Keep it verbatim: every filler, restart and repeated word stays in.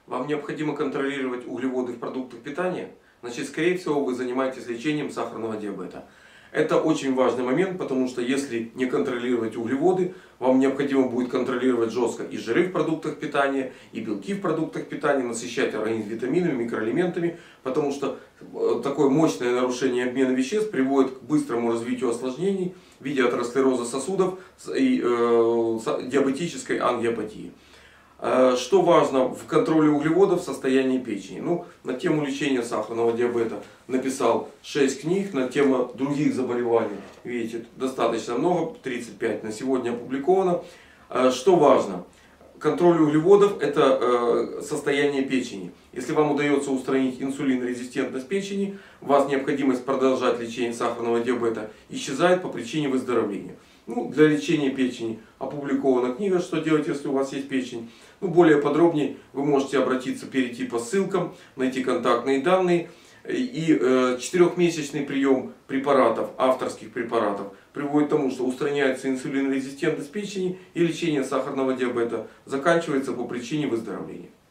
Вам необходимо контролировать углеводы в продуктах питания? Значит, скорее всего, вы занимаетесь лечением сахарного диабета. Это очень важный момент, потому что если не контролировать углеводы, вам необходимо будет контролировать жестко и жиры в продуктах питания, и белки в продуктах питания, насыщать организм витаминами, микроэлементами, потому что такое мощное нарушение обмена веществ приводит к быстрому развитию осложнений в виде атеросклероза сосудов и э, диабетической ангиопатии. Что важно в контроле углеводов в состоянии печени? Ну, на тему лечения сахарного диабета написал шесть книг, на тему других заболеваний, видите, достаточно много, тридцать пять на сегодня опубликовано. Что важно? Контроль углеводов – это состояние печени. Если вам удается устранить инсулинорезистентность печени, у вас необходимость продолжать лечение сахарного диабета исчезает по причине выздоровления. Ну, для лечения печени опубликована книга «Что делать, если у вас есть печень». Ну, более подробнее вы можете обратиться, перейти по ссылкам, найти контактные данные. И э, четырехмесячный прием препаратов, авторских препаратов, приводит к тому, что устраняется инсулинорезистентность печени и лечение сахарного диабета заканчивается по причине выздоровления.